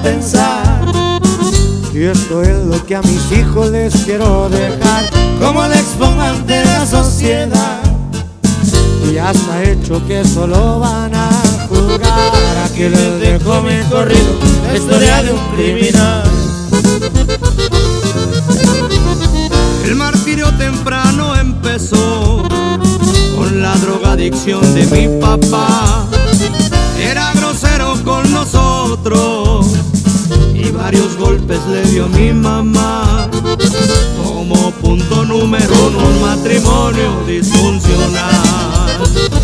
pensar. Y esto es lo que a mis hijos les quiero dejar, como le expongo ante la sociedad. Y ya está hecho que solo van a juzgar. Aquí les dejo mi corrido, la historia de un criminal. El martirio temprano empezó con la drogadicción de mi papá. Era grosero con nosotros y varios golpes le dio a mi mamá. Como punto número uno, un matrimonio disfuncional.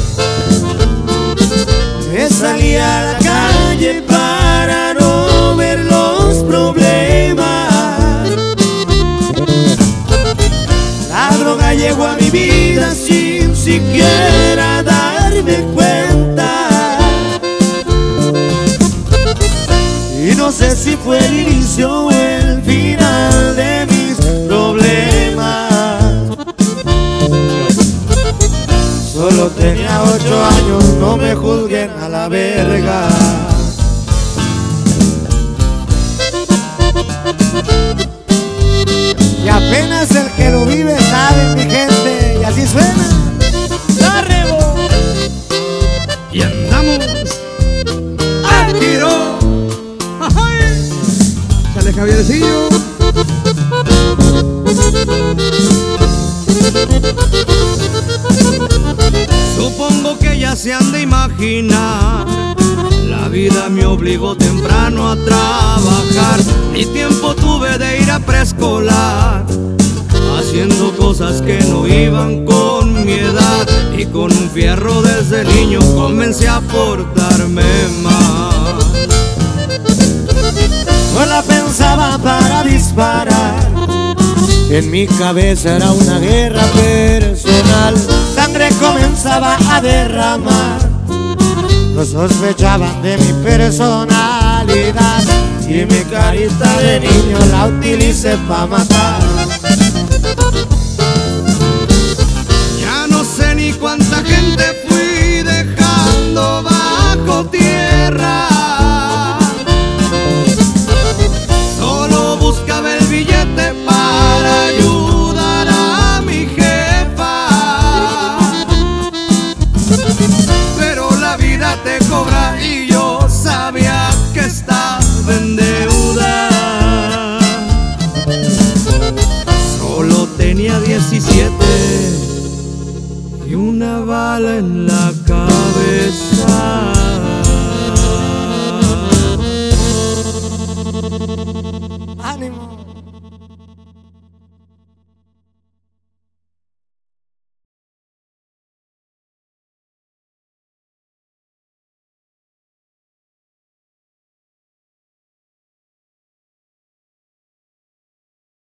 Me salí a la calle para no ver los problemas. La droga llegó a mi vida sin siquiera darme cuenta. Y no sé si fue el inicio o el final de mis problemas. Solo tenía 8 años, no me juzguen a la verga. Y apenas el que lo vive sabe, mi gente, y así suena. ¡La rebo! Y andamos al tiro. ¡Ay! Sale Javiercillo. Supongo que ya se han de imaginar, la vida me obligó temprano a trabajar. Ni tiempo tuve de ir a preescolar, haciendo cosas que no iban con mi edad. Y con un fierro desde niño comencé a portarme mal. No la pensaba para disparar, en mi cabeza era una guerra personal. Sangre comenzaba a derramar, no sospechaban de mi personalidad. Y mi carita de niño la utilicé pa' matar. Ya no sé ni cuánta gente fui dejando bajo tierra. Solo buscaba el billete para ayudar a mi jefa. Pero la vida te cobra y yo sabía que estaba en deuda. Solo tenía 17 y una bala en la cabeza. ¡Ánimo!